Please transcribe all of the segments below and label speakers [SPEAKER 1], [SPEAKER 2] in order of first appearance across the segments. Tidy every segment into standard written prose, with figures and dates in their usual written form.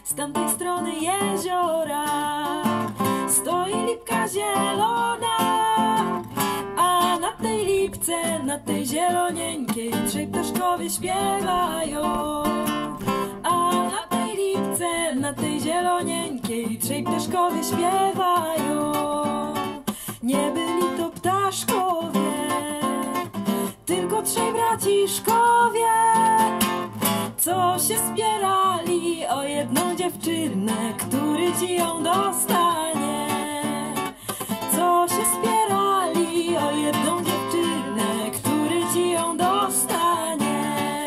[SPEAKER 1] Z tamtej strony jeziora stoi lipka zielona, a na tej lipce, na tej zielonieńkiej trzej ptaszkowie śpiewają. A na tej lipce, na tej zielonieńkiej trzej ptaszkowie śpiewają. Nie byli to ptaszkowie, tylko trzej braciszkowie, co się spierali o jedną dziewczynę, który ci ją dostanie. Co się spierali o jedną dziewczynę, który ci ją dostanie.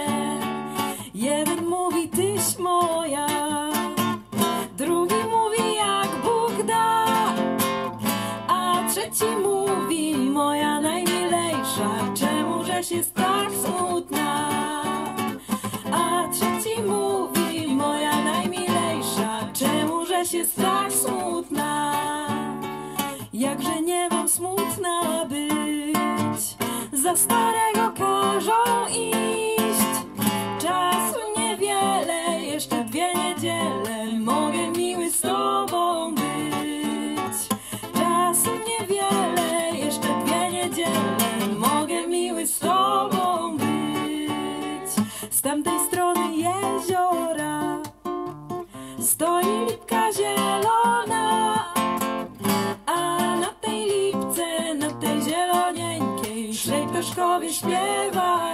[SPEAKER 1] Jeden mówi tyś moja, drugi mówi jak Bóg da, a trzeci mówi moja najmilejsza, czemużeś jest tak smutna. A trzeci mówi moja najmilejsza, czemużeś jest tak smutna. Jakże nie mam smutna być, za starego każą iść. Czasu niewiele, jeszcze 2 niedziele, mogę miły z tobą być. Czasu niewiele, jeszcze 2 niedziele, mogę miły z tobą być. Z tamtej strony jeziora stoi lipka zielona, a na tej lipce, na tej zielonieńkiej trzej ptaszkowie śpiewają.